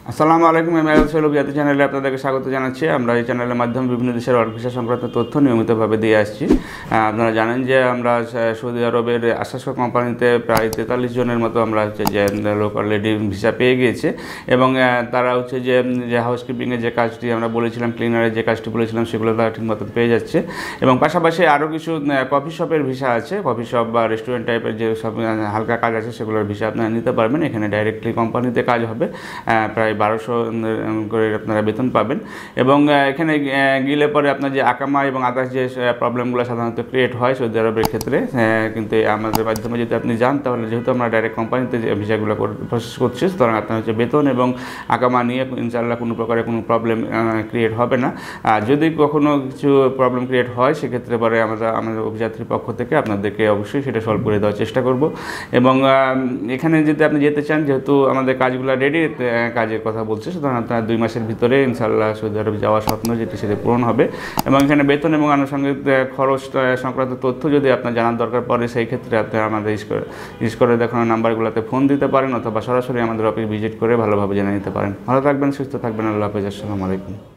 আসসালামু আলাইকুম। আমি আয়াত সোহেল জাতি চ্যানেলে আপনাদেরকে স্বাগত জানাচ্ছি। আমরা এই চ্যানেলের মাধ্যমে বিভিন্ন দেশের ওয়ার্ক ভিসা সংক্রান্ত তথ্য নিয়মিতভাবে দিয়ে আসছি। আপনারা জানেন যে আমরা সৌদি আরবের আশাসকর কোম্পানিতে প্রায় 43 জনের মতো আমরা হচ্ছে যে লোক অলরেডি ভিসা পেয়ে গিয়েছে এবং তারা হচ্ছে যে হাউসকিপিংয়ের যে কাজটি আমরা বলেছিলাম, ক্লিনারের যে কাজটি বলেছিলাম, সেগুলো তারা ঠিকমতো পেয়ে যাচ্ছে। এবং পাশাপাশি আরও কিছু কফি শপের ভিসা আছে, কফি শপ বা রেস্টুরেন্ট টাইপের যে সব হালকা কাজ আছে সেগুলোর ভিসা আপনারা নিতে পারবেন। এখানে ডাইরেক্টলি কোম্পানিতে কাজ হবে, প্রায় 1200 করে আপনারা বেতন পাবেন। এবং এখানে গেলে পরে আপনার যে আকামা এবং আদার্স যে প্রবলেমগুলো সাধারণত ক্রিয়েট হয় সৌদি আরবের ক্ষেত্রে, কিন্তু আমাদের মাধ্যমে যদি আপনি যান তাহলে যেহেতু আমরা ডাইরেক্ট কোম্পানিতে যে ভিসাগুলো প্রসেস করছি, সুতরাং আপনার হচ্ছে বেতন এবং আকামা নিয়ে ইনশাআল্লাহ কোনো প্রকারের কোনো প্রবলেম ক্রিয়েট হবে না। আর যদি কখনো কিছু প্রবলেম ক্রিয়েট হয় সেক্ষেত্রে পরে আমাদের অভিযাত্রীর পক্ষ থেকে আপনাদেরকে অবশ্যই সেটা সলভ করে দেওয়ার চেষ্টা করব। এবং এখানে যদি আপনি যেতে চান, যেহেতু আমাদের কাজগুলো রেডি কাজের কথা বলছে, সুতরাং আপনার 2 মাসের ভিতরে ইনশাআল্লাহ সৌদি আরবে যাওয়ার স্বপ্ন যেটি সেটা পূরণ হবে। এবং এখানে বেতন এবং আনুষঙ্গিক খরচ সংক্রান্ত তথ্য যদি আপনার জানার দরকার পড়ে, সেই ক্ষেত্রে আপনি আমাদের করে দেখানো নাম্বারগুলোতে ফোন দিতে পারেন অথবা সরাসরি আমাদের অফিস ভিজিট করে ভালোভাবে জেনে নিতে পারেন। ভালো থাকবেন, সুস্থ থাকবেন। আল্লাহ হাফেজ। আসসালামু আলাইকুম।